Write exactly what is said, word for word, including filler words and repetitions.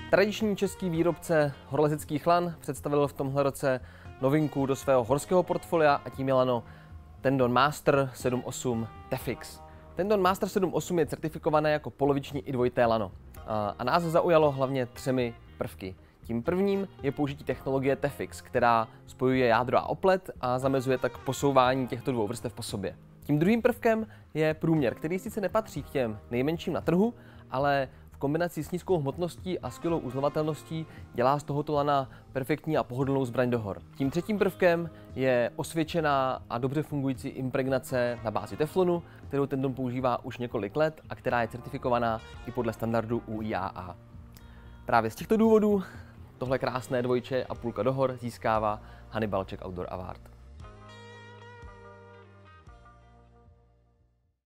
Tradiční český výrobce horolezeckých lan představil v tomhle roce novinku do svého horského portfolia a tím je lano Tendon Master sedm osm Tefix. Tendon Master sedm osm je certifikované jako poloviční i dvojité lano a nás zaujalo hlavně třemi prvky. Tím prvním je použití technologie Tefix, která spojuje jádro a oplet a zamezuje tak posouvání těchto dvou vrstev po sobě. Tím druhým prvkem je průměr, který sice nepatří k těm nejmenším na trhu, ale v kombinaci s nízkou hmotností a skvělou uzlovatelností dělá z tohoto lana perfektní a pohodlnou zbraň do hor. Tím třetím prvkem je osvědčená a dobře fungující impregnace na bázi teflonu, kterou Tendon používá už několik let a která je certifikovaná i podle standardu U I A A. Právě z těchto důvodů tohle krásné dvojče a půlka do hor získává Hannibal Czech Outdoor Award.